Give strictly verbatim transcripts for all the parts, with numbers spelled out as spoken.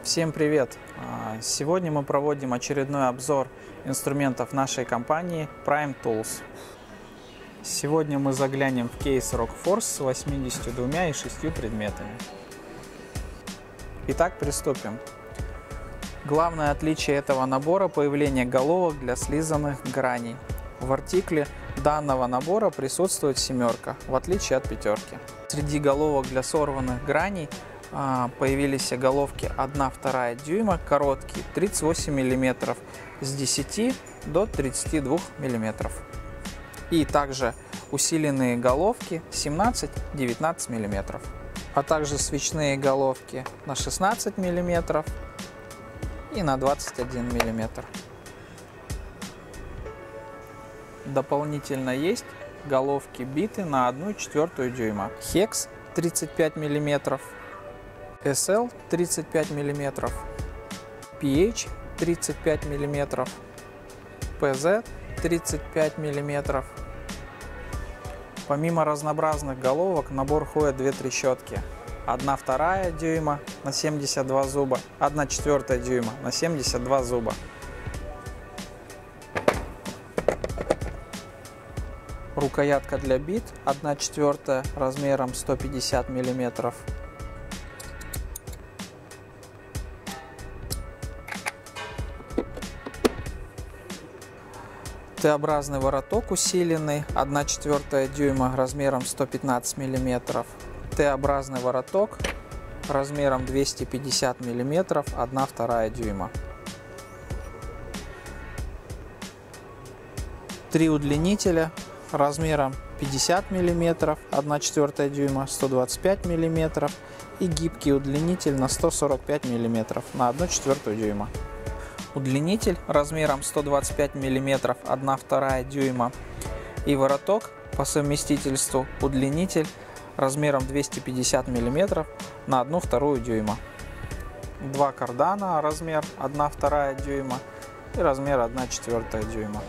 Всем привет! Сегодня мы проводим очередной обзор инструментов нашей компании Prime Tools. Сегодня мы заглянем в кейс Rockforce с восьмидесятью двумя и шестью предметами. Итак, приступим. Главное отличие этого набора – появление головок для слизанных граней. В артикле данного набора присутствует семерка, в отличие от пятерки. Среди головок для сорванных граней появились головки один-два дюйма, короткие, тридцать восемь миллиметров, с десяти до тридцати двух миллиметров. И также усиленные головки семнадцать-девятнадцать миллиметров, а также свечные головки на шестнадцать миллиметров и на двадцать один миллиметр. Дополнительно есть головки биты на одну четвертую дюйма. Hex тридцать пять миллиметров, эс эл тридцать пять миллиметров, пи эйч тридцать пять миллиметров, пи зет тридцать пять миллиметров. Помимо разнообразных головок в набор входят две трещотки. один-два дюйма на семьдесят два зуба, одна четвертая дюйма на семьдесят два зуба. Рукоятка для бит одна четвертая размером сто пятьдесят миллиметров. Т-образный вороток усиленный одна четвертая дюйма размером сто пятнадцать миллиметров. Т-образный вороток размером двести пятьдесят миллиметров один-два дюйма. Три удлинителя размером пятьдесят миллиметров, одна четвертая дюйма, сто двадцать пять миллиметров и гибкий удлинитель на сто сорок пять миллиметров на одну четвертую дюйма. Удлинитель размером сто двадцать пять миллиметров, один-два дюйма и вороток по совместительству удлинитель размером двести пятьдесят миллиметров на одну вторую дюйма. Два кардана размер один-два дюйма и размер одна четвертая дюйма.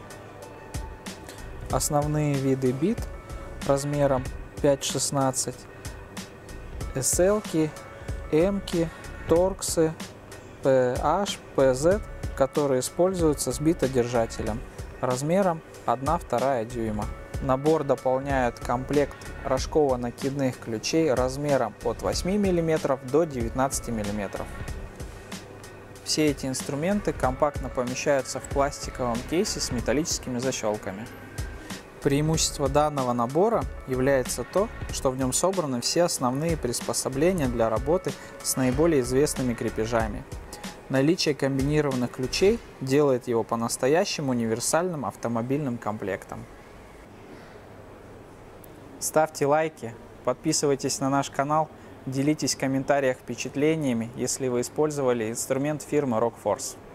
Основные виды бит размером пять-шестнадцать, эс эл-ки, эм-ки, торксы, пи эйч, пи зет, которые используются с битодержателем размером один-два дюйма. Набор дополняет комплект рожково-накидных ключей размером от восьми миллиметров до девятнадцати миллиметров. Все эти инструменты компактно помещаются в пластиковом кейсе с металлическими защелками. Преимущество данного набора является то, что в нем собраны все основные приспособления для работы с наиболее известными крепежами. Наличие комбинированных ключей делает его по-настоящему универсальным автомобильным комплектом. Ставьте лайки, подписывайтесь на наш канал, делитесь в комментариях впечатлениями, если вы использовали инструмент фирмы Rockforce.